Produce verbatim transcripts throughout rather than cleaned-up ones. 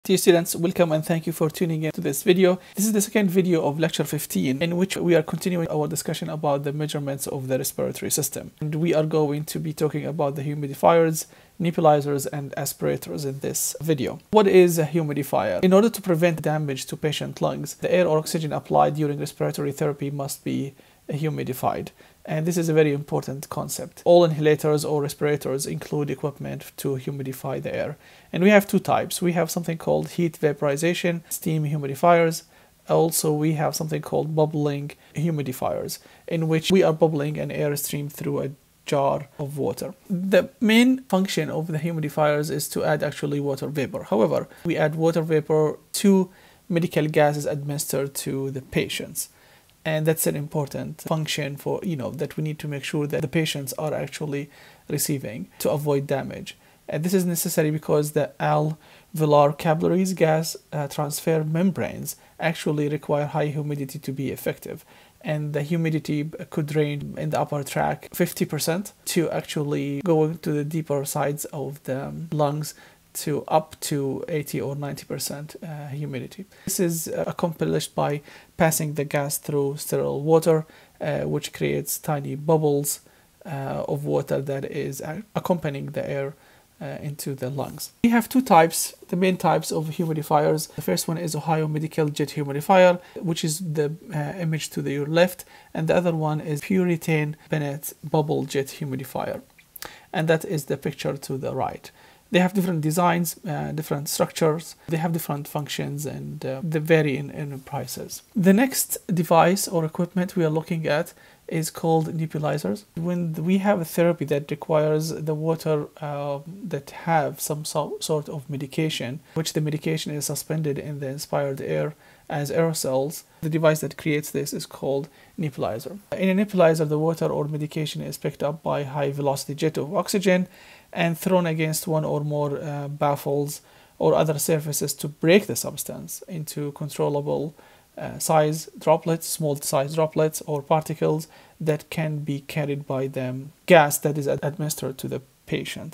Dear students, welcome and thank you for tuning in to this video. This is the second video of lecture fifteen, in which we are continuing our discussion about the measurements of the respiratory system. And we are going to be talking about the humidifiers, nebulizers, and aspirators in this video. What is a humidifier? In order to prevent damage to patient lungs, the air or oxygen applied during respiratory therapy must be humidified. And this is a very important concept. All inhalators or respirators include equipment to humidify the air. And we have two types. We have something called heat vaporization, steam humidifiers. Also, we have something called bubbling humidifiers, in which we are bubbling an air stream through a jar of water. The main function of the humidifiers is to add actually water vapor. However, we add water vapor to medical gases administered to the patients. And that's an important function for, you know, that we need to make sure that the patients are actually receiving to avoid damage. And this is necessary because the alveolar capillaries gas uh, transfer membranes actually require high humidity to be effective. And the humidity could range in the upper tract fifty percent to actually going to the deeper sides of the lungs to up to eighty or ninety percent uh, humidity. This is uh, accomplished by passing the gas through sterile water, uh, which creates tiny bubbles uh, of water that is accompanying the air uh, into the lungs. We have two types, the main types of humidifiers. The first one is a Biomedical jet humidifier, which is the uh, image to the, your left, and the other one is Puritaine Bennett bubble jet humidifier, and that is the picture to the right. They have different designs, uh, different structures, they have different functions, and uh, they vary in, in prices. The next device or equipment we are looking at is called nebulizers. When we have a therapy that requires the water uh, that have some so sort of medication, which the medication is suspended in the inspired air as aerosols, the device that creates this is called nebulizer. In a nebulizer, the water or medication is picked up by high velocity jet of oxygen and thrown against one or more uh, baffles or other surfaces to break the substance into controllable uh, size droplets, small size droplets or particles that can be carried by the gas that is administered to the patient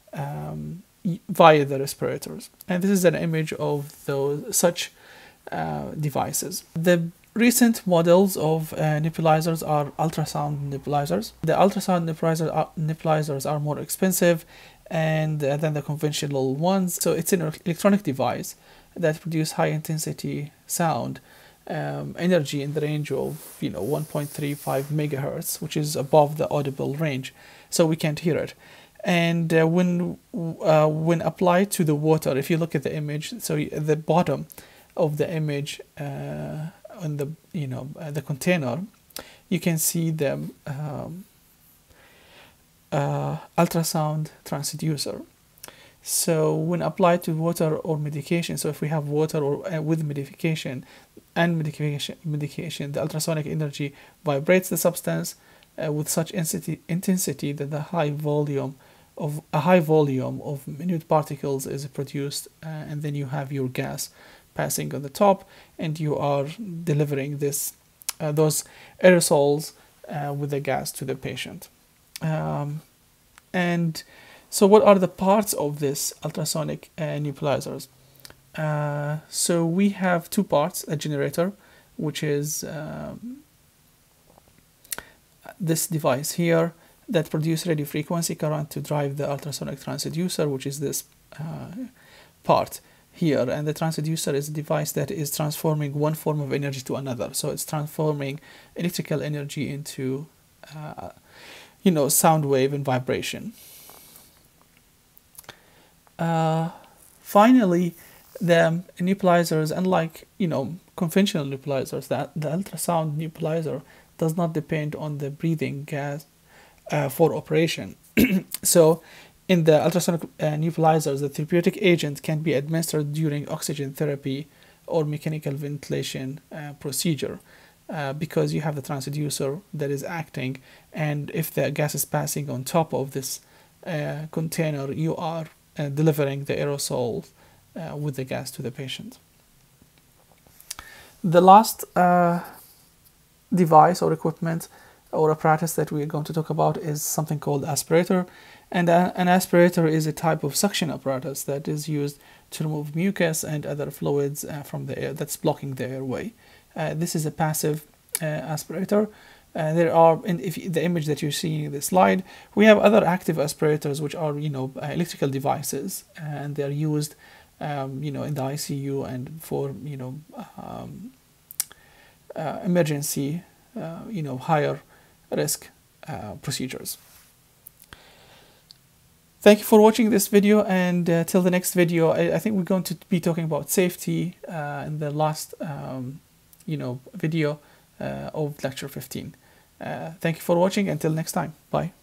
um, via the respirators. And this is an image of those such uh, devices. The recent models of uh, nebulizers are ultrasound nebulizers. The ultrasound nebulizers are, nebulizers are more expensive and uh, than the conventional ones. So it's an electronic device that produces high intensity sound um, energy in the range of, you know, one point three five megahertz, which is above the audible range, so we can't hear it. And uh, when uh, when applied to the water, if you look at the image, so at the bottom of the image, uh, on the you know uh, the container, you can see the um, uh, ultrasound transducer. So when applied to water or medication, so if we have water or uh, with medication and medication, medication, the ultrasonic energy vibrates the substance uh, with such intensity, intensity that the high volume of a high volume of minute particles is produced, uh, and then you have your gas passing on the top, and you are delivering this uh, those aerosols uh, with the gas to the patient. Um, and so what are the parts of this ultrasonic uh, nebulizers? Uh, so we have two parts: a generator, which is um, this device here that produces radio frequency current to drive the ultrasonic transducer, which is this uh, part here. And the transducer is a device that is transforming one form of energy to another. So it's transforming electrical energy into uh, you know sound wave and vibration. Uh, finally, the nebulizers, unlike you know conventional nebulizers, that the ultrasound nebulizer does not depend on the breathing gas uh, for operation. So in the ultrasonic uh, nebulizers, the therapeutic agent can be administered during oxygen therapy or mechanical ventilation uh, procedure uh, because you have the transducer that is acting, and if the gas is passing on top of this uh, container, you are uh, delivering the aerosol uh, with the gas to the patient. The last uh, device or equipment or apparatus that we're going to talk about is something called aspirator. And a, an aspirator is a type of suction apparatus that is used to remove mucus and other fluids uh, from the air that's blocking the airway. Uh, this is a passive uh, aspirator. Uh, there are, and if the image that you're seeing in the slide, we have other active aspirators, which are, you know, uh, electrical devices, and they're used, um, you know, in the I C U and for, you know, um, uh, emergency, uh, you know, higher risk uh, procedures. Thank you for watching this video, and uh, till the next video, I, I think we're going to be talking about safety uh, in the last, um, you know, video uh, of lecture fifteen. Uh, thank you for watching. Until next time. Bye.